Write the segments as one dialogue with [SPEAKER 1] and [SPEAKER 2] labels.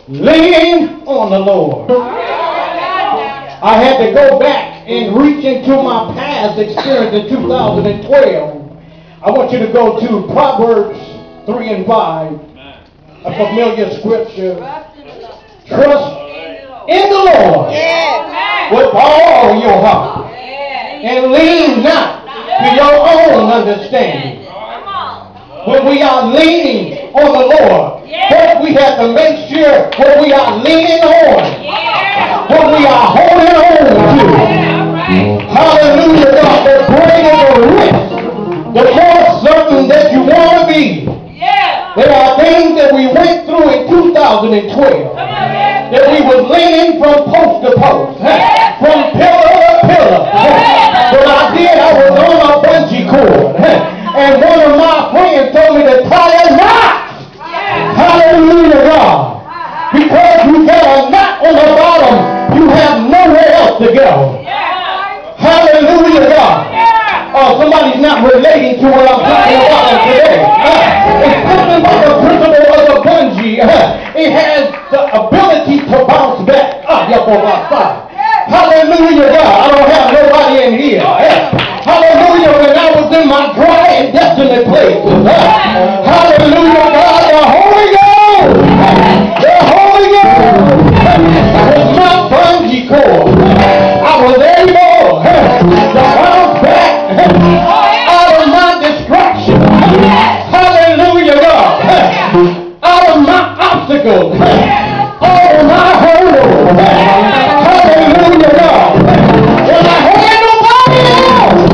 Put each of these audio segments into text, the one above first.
[SPEAKER 1] Lean on the Lord. I had to go back and reach into my past experience in 2012. I want you to go to Proverbs 3 and 5, a familiar scripture. Trust in the Lord with all your heart, and lean not to your own understanding. When we are leaning on the Lord, first we have to make sure what we are leaning on, what we are holding on to. Hallelujah, God. The greater the risk, the more certain that you want to be. There are things that we went through in 2012 that we was leaning from post to post, from pillar to pillar. What I did, I was on a bungee cord. And one of my friends told me to tie a knot. Hallelujah, God. Because you got a knot on the bottom, you have nowhere else to go. Hallelujah, God. Somebody's not relating to what I'm talking about today. It's something about the principle of the bungee. It has the ability to bounce back. Hallelujah, God. I don't have nobody in here. Hallelujah, when I was in my dry and desolate places. Hallelujah, God, the Holy Ghost. The Holy Ghost was my bungee cord. I was able to bounce back out of my distraction. Hallelujah, God. Out of my obstacles. Out of my hurdles. Hallelujah, God. When I had nobody else.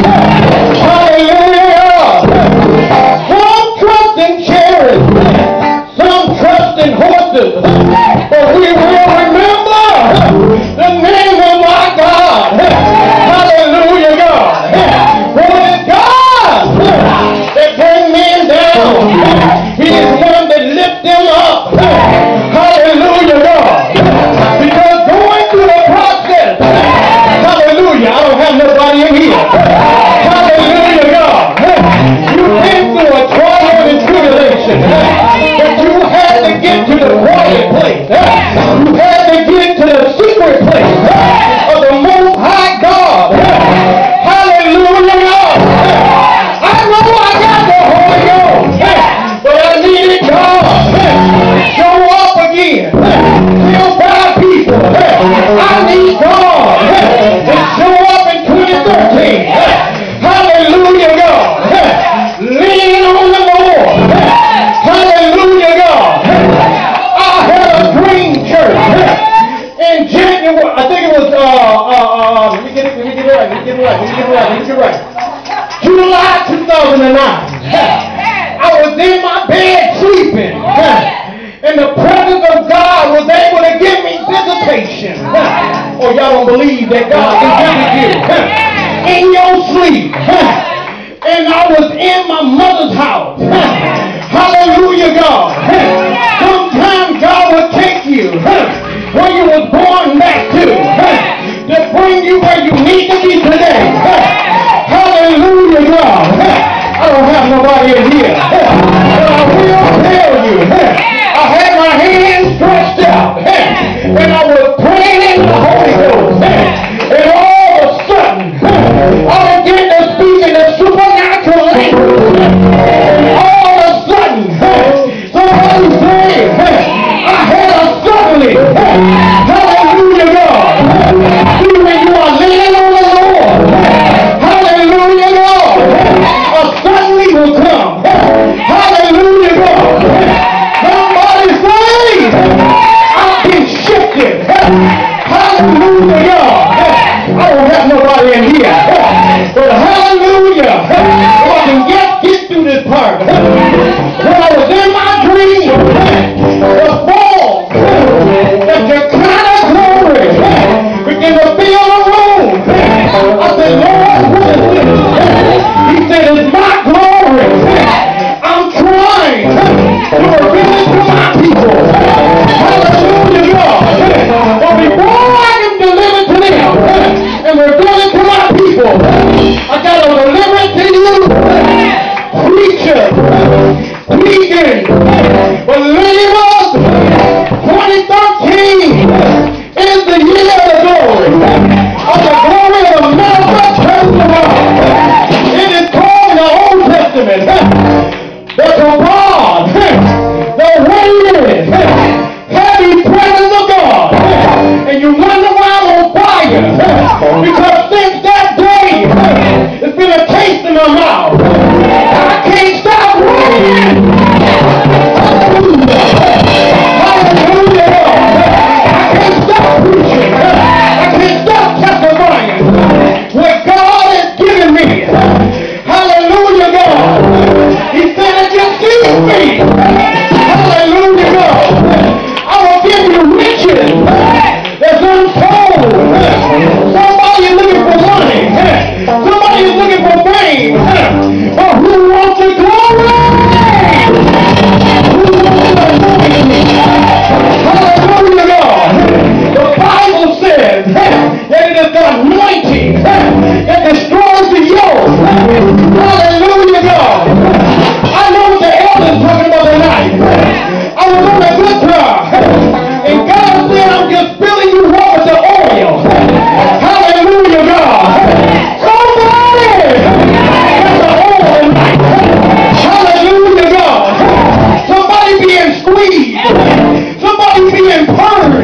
[SPEAKER 1] Hallelujah. Some trust in chariots. Some trust in horses. But we will remember the name of my God. Hallelujah, God. For it is God that bring men down. He is one that lift them up. Hallelujah, God. Because going through the process, hallelujah, I don't have nobody in here. Hallelujah, God. You came through a trial and tribulation, but you had to get to the quiet place. You had to get to the secret place of the Most High God. Hallelujah, God. I know I got the Holy Ghost, but I needed God. Show up again. Heal bad people. I need God to show up in 2013. Hallelujah, God. Lean on the Lord. Hallelujah, God. I had a dream church in January. I think it was let me get it right. July 2009. I was in my bed sleeping, and the presence of God was able to give me visitation. Oh, y'all don't believe that God can visit you in your sleep. And I was in my mother's house. Hallelujah, God. Sometimes God will take you where you was born back to bring you where you need to be today. Hallelujah, God. I don't have nobody in here. But I will tell you, I had my hands stretched out, and I was praying in the Holy Ghost. And all of a sudden, I began to speak in the supernatural language. And all of a sudden, somebody said, I had a suddenly. Hallelujah, God. See, when you are leaning on the Lord, hallelujah, God, a suddenly will come. Hallelujah, God. Somebody say, I've been shifted. somebody being purged